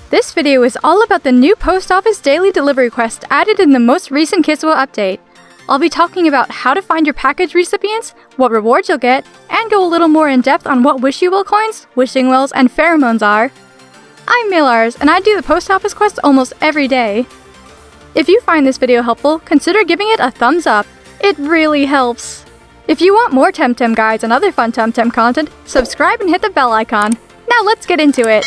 This video is all about the new post office daily delivery quest added in the most recent Kiswa update. I'll be talking about how to find your package recipients, what rewards you'll get, and go a little more in depth on what Wish You Well coins, wishing wells, and pheromones are. I'm Milars, and I do the post office quest almost every day. If you find this video helpful, consider giving it a thumbs up. It really helps. If you want more Temtem guides and other fun Temtem content, subscribe and hit the bell icon. Now let's get into it.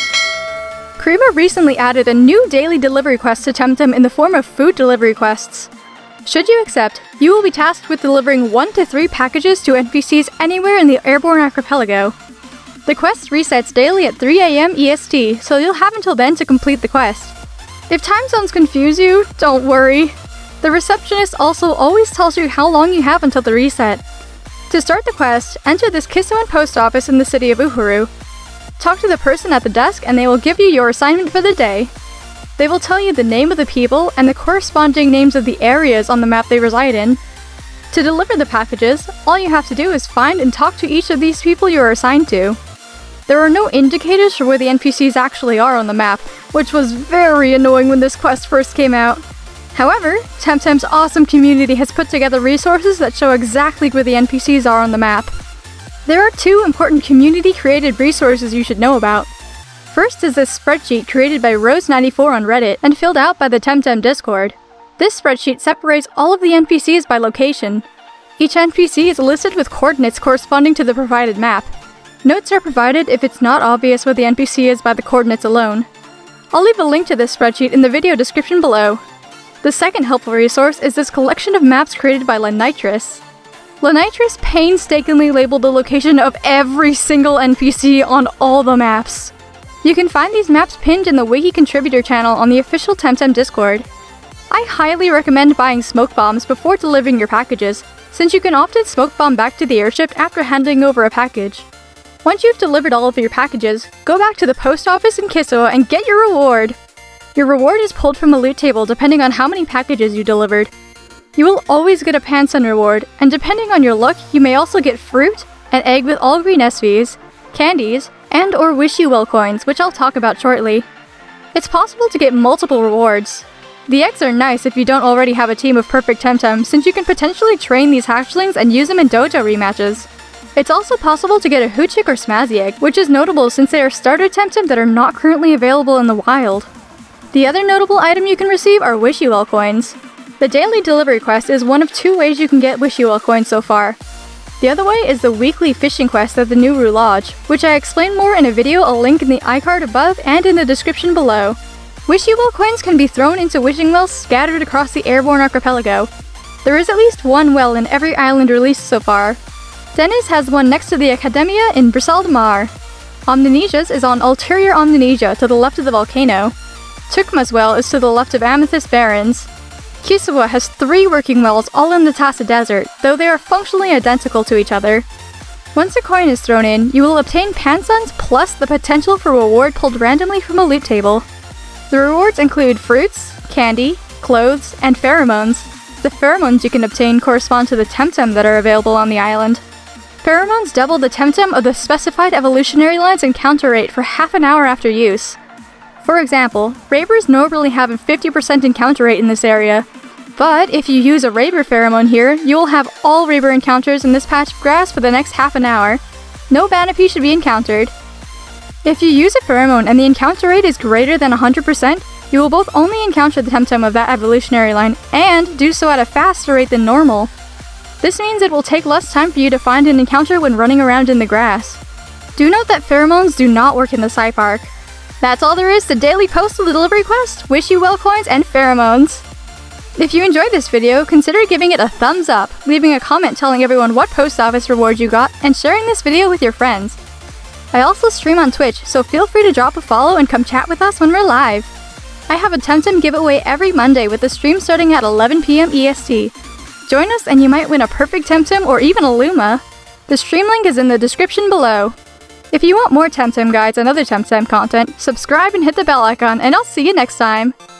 Krima recently added a new daily delivery quest to Temtem in the form of food delivery quests. Should you accept, you will be tasked with delivering 1 to 3 packages to NPCs anywhere in the Airborne Archipelago. The quest resets daily at 3 AM EST, so you'll have until then to complete the quest. If time zones confuse you, don't worry. The receptionist also always tells you how long you have until the reset. To start the quest, enter this Kisuan post office in the city of Uhuru. Talk to the person at the desk and they will give you your assignment for the day. They will tell you the name of the people and the corresponding names of the areas on the map they reside in. To deliver the packages, all you have to do is find and talk to each of these people you are assigned to. There are no indicators for where the NPCs actually are on the map, which was very annoying when this quest first came out. However, Temtem's awesome community has put together resources that show exactly where the NPCs are on the map. There are 2 important community-created resources you should know about. First is this spreadsheet created by Rose94 on Reddit and filled out by the Temtem Discord. This spreadsheet separates all of the NPCs by location. Each NPC is listed with coordinates corresponding to the provided map. Notes are provided if it's not obvious where the NPC is by the coordinates alone. I'll leave a link to this spreadsheet in the video description below. The second helpful resource is this collection of maps created by Lanitris. Lanitris painstakingly labeled the location of every single NPC on all the maps. You can find these maps pinned in the Wiki contributor channel on the official Temtem Discord. I highly recommend buying smoke bombs before delivering your packages, since you can often smoke bomb back to the airship after handing over a package. Once you've delivered all of your packages, go back to the post office in Kisoa and get your reward! Your reward is pulled from a loot table depending on how many packages you delivered. You will always get a Pansun reward, and depending on your luck, you may also get fruit, an egg with all green SVs, candies, and or Wish You Well coins, which I'll talk about shortly. It's possible to get multiple rewards. The eggs are nice if you don't already have a team of perfect Temtem, since you can potentially train these hatchlings and use them in dojo rematches. It's also possible to get a Hoochik or Smazzy egg, which is notable since they are starter Temtem that are not currently available in the wild. The other notable item you can receive are Wish You Well coins. The daily delivery quest is one of 2 ways you can get Wish You Well coins so far. The other way is the weekly fishing quest at the Nuru Lodge, which I explain more in a video I'll link in the iCard above and in the description below. Wish You Well coins can be thrown into wishing wells scattered across the Airborne Archipelago. There is at least 1 well in every island released so far. Dennis has one next to the Academia in Brisald Mar. Omnonesia's is on Ulterior Omnonesia to the left of the volcano. Tukma's well is to the left of Amethyst Barrens. Kisoa has 3 working wells all in the Tassa Desert, though they are functionally identical to each other. Once a coin is thrown in, you will obtain Pansuns plus the potential for reward pulled randomly from a loot table. The rewards include fruits, candy, clothes, and pheromones. The pheromones you can obtain correspond to the Temtem that are available on the island. Pheromones double the Temtem of the specified evolutionary line's encounter rate for half an hour after use. For example, Rabers normally have a 50% encounter rate in this area, but if you use a Raber pheromone here, you will have all Raber encounters in this patch of grass for the next half an hour. No Banappi should be encountered. If you use a pheromone and the encounter rate is greater than 100%, you will both only encounter the Temtem of that evolutionary line, and do so at a faster rate than normal. This means it will take less time for you to find an encounter when running around in the grass. Do note that pheromones do not work in the Psy Park. That's all there is to daily postal delivery quest, Wish You Well coins, and pheromones. If you enjoyed this video, consider giving it a thumbs up, leaving a comment telling everyone what post office reward you got, and sharing this video with your friends. I also stream on Twitch, so feel free to drop a follow and come chat with us when we're live. I have a Temtem giveaway every Monday with the stream starting at 11 PM EST. Join us and you might win a perfect Temtem or even a Luma. The stream link is in the description below. If you want more Temtem guides and other Temtem content, subscribe and hit the bell icon, and I'll see you next time!